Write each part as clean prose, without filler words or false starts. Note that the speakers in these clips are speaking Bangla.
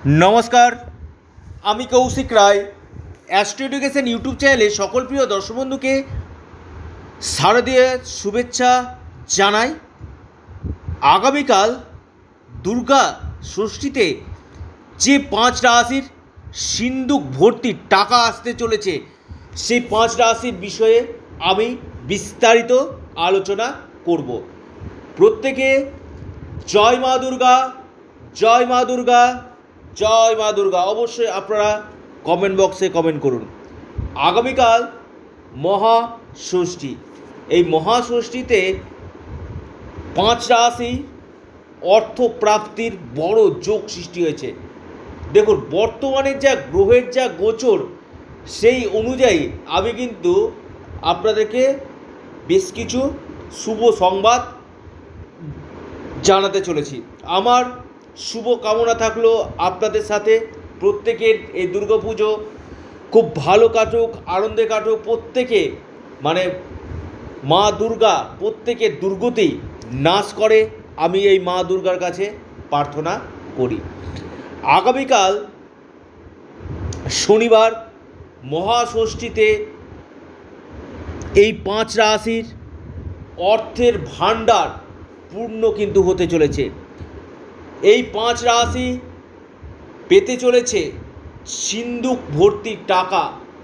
নমস্কার, আমি Kaushik Roy. Astro education YouTube চ্যানেলে সকল প্রিয় দর্শক বন্ধুকে শারদীয় শুভেচ্ছা জানাই। আগামীকাল দুর্গা ষষ্ঠীতে যে 5 রাশির সিন্দুক ভর্তি টাকা আসতে চলেছে, সেই 5 রাশির বিষয়ে আমি বিস্তারিত আলোচনা করব। প্রত্যেকে জয় মা দুর্গা, জয় মা দুর্গা, জয় মা দুর্গা। অবশ্যই আপনারা কমেন্ট বক্সে কমেন্ট করুন। আগামীকাল মহাষষ্ঠী। এই মহাষষ্ঠীতে 5 রাশি অর্থপ্রাপ্তির বড় যোগ সৃষ্টি হয়েছে। দেখুন, বর্তমানে যা গ্রহের যা গোচর, সেই অনুযায়ী আমি কিন্তু আপনাদেরকে বেশ কিছু শুভ সংবাদ জানাতে চলেছি। আমার শুভ কামনা থাকলো আপনাদের সাথে। প্রত্যেকের এই দুর্গাপুজো খুব ভালো কাটুক, আনন্দে কাটুক। প্রত্যেকে মা দুর্গা প্রত্যেকের দুর্গতি নাশ করে, আমি এই মা দুর্গার কাছে প্রার্থনা করি। আগামীকাল শনিবার মহাষষ্ঠীতে এই 5 রাশির অর্থের ভাণ্ডার পূর্ণ কিন্তু হতে চলেছে। এই 5 রাশি পেতে চলেছে সিন্দুক ভর্তি টাকা।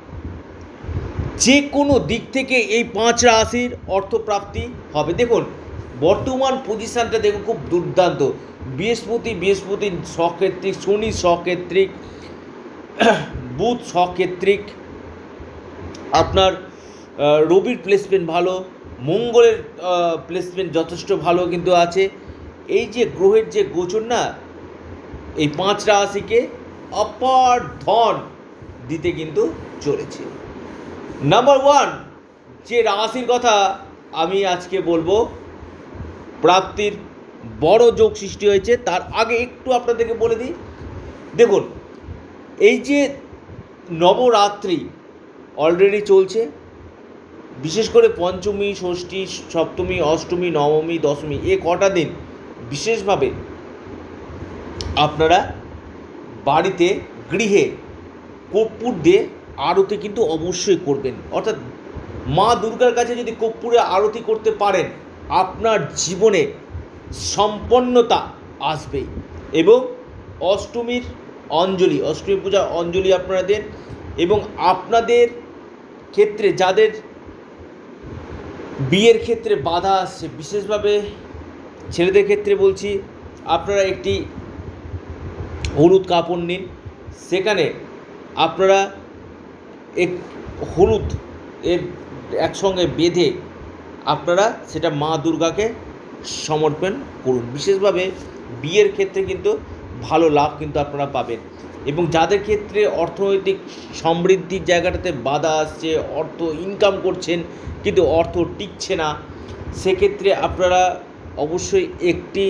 যে কোনো দিক থেকে এই 5 রাশির অর্থপ্রাপ্তি হবে। দেখুন, বর্তমান পজিশানটা দেখুন খুব দুর্দান্ত। বৃহস্পতি সক্ষেত্রিক, শনি সক্ষেত্রিক, বুধ সক্ষেত্রিক, আপনার রবির প্লেসমেন্ট ভালো, মঙ্গলের প্লেসমেন্ট যথেষ্ট ভালো কিন্তু আছে। এই যে গ্রহের যে গোচর না, এই 5 রাশিকে অপার ধন দিতে কিন্তু চলেছে। নাম্বার 1 যে রাশির কথা আমি আজকে বলবো, প্রাপ্তির বড় যোগ সৃষ্টি হয়েছে, তার আগে একটু আপনাদেরকে বলে দিই। দেখুন, এই যে নবরাত্রি অলরেডি চলছে, বিশেষ করে পঞ্চমী, ষষ্ঠী, সপ্তমী, অষ্টমী, নবমী, দশমী, এ কটা দিন বিশেষভাবে আপনারা বাড়িতে গৃহে কর্পূর দিয়ে আরতি কিন্তু অবশ্যই করবেন। অর্থাৎ মা দুর্গার কাছে যদি কর্পূরে আরতি করতে পারেন, আপনার জীবনে সম্পন্নতা আসবেই। এবং অষ্টমী পূজার অঞ্জলি আপনারা দেন। এবং আপনাদের ক্ষেত্রে যাদের বিয়ের ক্ষেত্রে বাধা আসছে, বিশেষভাবে ছেলেদের ক্ষেত্রে বলছি, আপনারা একটি হলুদ কাপড় নিন, সেখানে আপনারা হলুদ এর একসঙ্গে বেঁধে আপনারা সেটা মা দুর্গাকে সমর্পণ করুন। বিশেষভাবে বিয়ের ক্ষেত্রে কিন্তু ভালো লাভ কিন্তু আপনারা পাবেন। এবং যাদের ক্ষেত্রে অর্থনৈতিক সমৃদ্ধির জায়গাটাতে বাধা আসছে, অর্থ ইনকাম করছেন কিন্তু অর্থ টিকছে না, সেক্ষেত্রে আপনারা অবশ্যই একটি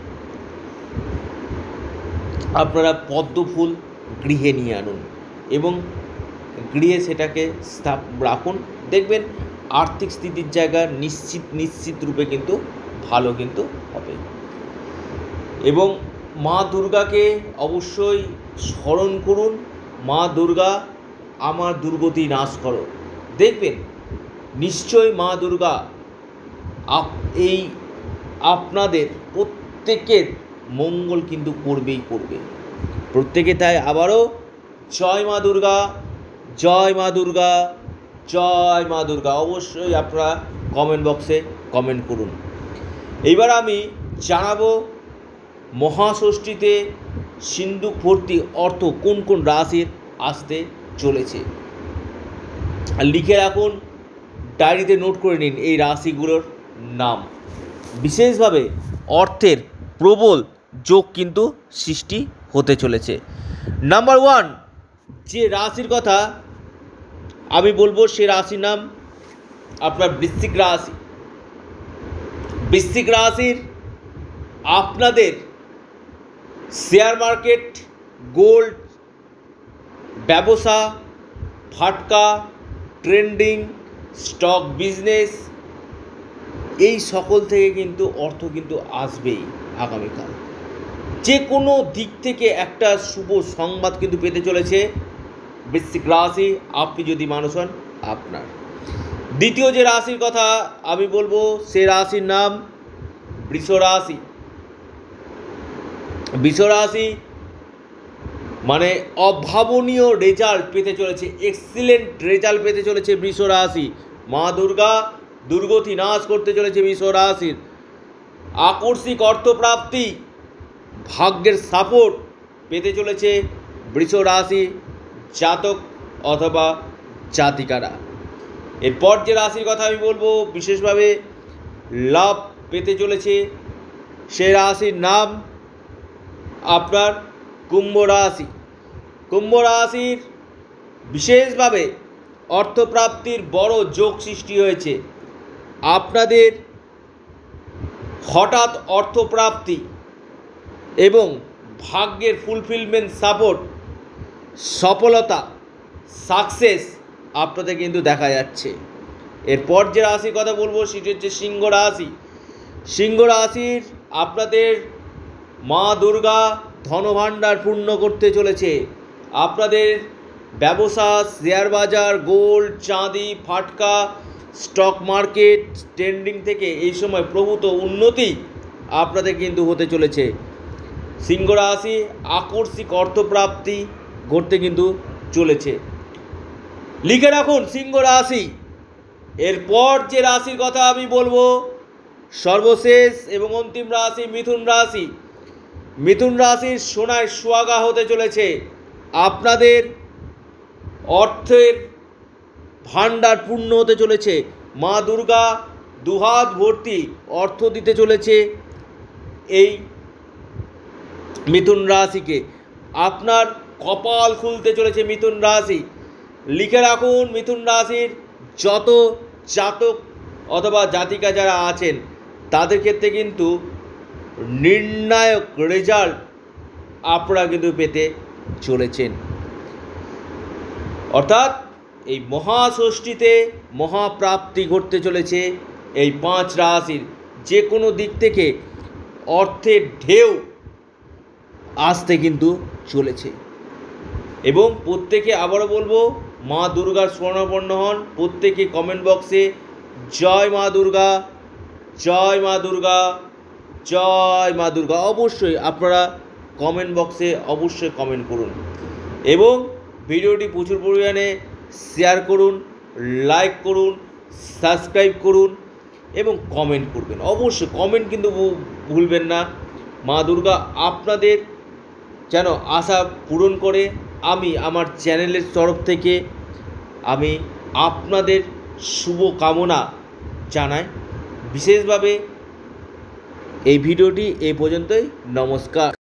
পদ্ম ফুল গৃহে নিয়ে আনুন এবং গৃহে সেটাকে রাখুন। দেখবেন আর্থিক স্থিতির জায়গা নিশ্চিত রূপে কিন্তু ভালো কিন্তু হবে। এবং মা দুর্গাকে অবশ্যই স্মরণ করুন। মা দুর্গা, আমার দুর্গতি নাশ করো। দেখবেন নিশ্চয় মা দুর্গা এই আপনাদের প্রত্যেকের মঙ্গল কিন্তু করবেই করবে। প্রত্যেকে তাই আবারও জয় মা দুর্গা, জয় মা দুর্গা, জয় মা দুর্গা। অবশ্যই আপনারা কমেন্ট বক্সে কমেন্ট করুন। এইবার আমি জানাবো মহাষষ্ঠীতে সিন্দুক ভর্তি অর্থ কোন কোন রাশির আসতে চলেছে। লিখে রাখুন, ডায়েরিতে নোট করে নিন এই রাশিগুলোর নাম। বিশেষভাবে অর্থের প্রবল যোগ কিন্তু সৃষ্টি হতে চলেছে। নাম্বার 1 যে রাশির কথা আমি বলবো, সে রাশির নাম আপনার বৃশ্চিক রাশি। বৃশ্চিক রাশির আপনাদের শেয়ার মার্কেট, গোল্ড, ব্যবসা, ফাটকা, ট্রেন্ডিং, স্টক বিজনেস, এই সকল থেকে কিন্তু অর্থ কিন্তু আসবেই আগামীকাল। যে কোনো দিক থেকে একটা শুভ সংবাদ কিন্তু পেতে চলেছে বৃশ্চিক রাশি, আপনি যদি মানুষ হন আপনার। দ্বিতীয় যে রাশির কথা আমি বলবো সে রাশির নাম বৃষ রাশি। বৃষ রাশি মানে অভাবনীয় রেজাল্ট পেতে চলেছে, এক্সিলেন্ট রেজাল্ট পেতে চলেছে বৃষ রাশি। মা দুর্গা দুর্গতি নাশ করতে চলেছে বৃষ রাশির। আকস্মিক অর্থপ্রাপ্তি, ভাগ্যের সাপোর্ট পেতে চলেছে বৃষ রাশি জাতক অথবা জাতিকারা। এরপর যে রাশির কথা আমি বলবো বিশেষভাবে লাভ পেতে চলেছে সে রাশির নাম আপনার কুম্ভ রাশি। কুম্ভ রাশির বিশেষভাবে অর্থপ্রাপ্তির বড় যোগ সৃষ্টি হয়েছে। আপনাদের হঠাৎ অর্থপ্রাপ্তি এবং ভাগ্যের ফুলফিলমেন্ট সাপোর্ট, সফলতা, সাকসেস আপনাদের কিন্তু দেখা যাচ্ছে। এরপর যে রাশির কথা বলবো সেটি হচ্ছে সিংহ রাশি। সিংহ রাশির আপনাদের মা দুর্গা ধনভাণ্ডার পূর্ণ করতে চলেছে। আপনাদের ব্যবসা, শেয়ার বাজার, গোল্ড, চাঁদি, ফাটকা, স্টক মার্কেট, ট্রেন্ডিং থেকে এই সময় প্রভূত উন্নতি আপনাদের কিন্তু হতে চলেছে। সিংহ রাশি আকস্মিক অর্থপ্রাপ্তি ঘটতে কিন্তু চলেছে। লিখে রাখুন সিংহ রাশি। এরপর যে রাশির কথা আমি বলবো সর্বশেষ এবং অন্তিম রাশি মিথুন রাশি। মিথুন রাশির সোনায় সোহাগা হতে চলেছে। আপনাদের অর্থের ভাণ্ডার পূর্ণ হতে চলেছে। মা দুর্গা দুহাত ভর্তি অর্থ দিতে চলেছে এই মিথুন রাশিকে। আপনার কপাল খুলতে চলেছে মিথুন রাশি। লিখে রাখুন মিথুন রাশির যত জাতক অথবা জাতিকা যারা আছেন তাদের ক্ষেত্রে কিন্তু নির্ণায়ক রেজাল্ট আপনারা কিন্তু পেতে চলেছেন। অর্থাৎ এই মহাষষ্ঠীতে মহাপ্রাপ্তি ঘটতে চলেছে এই 5 রাশির। যে কোনো দিক থেকে অর্থের ঢেউ আসতে কিন্তু চলেছে। এবং প্রত্যেকে আবারও বলবো মা দুর্গার স্মরণাপন্ন হন। প্রত্যেকে কমেন্ট বক্সে জয় মা দুর্গা, জয় মা দুর্গা, জয় মা দুর্গা অবশ্যই আপনারা কমেন্ট বক্সে অবশ্যই কমেন্ট করুন এবং ভিডিওটি প্রচুর পরিমাণে শেয়ার করুন, লাইক করুন, সাবস্ক্রাইব করুন এবং কমেন্ট করবেন। অবশ্যই কমেন্ট কিন্তু ভুলবেন না। মা দুর্গা আপনাদের যেন আশা পূরণ করে আমি আমার চ্যানেলের তরফ থেকে আমি আপনাদের শুভ কামনা জানাই। বিশেষভাবে এই ভিডিওটি এই পর্যন্তই। নমস্কার।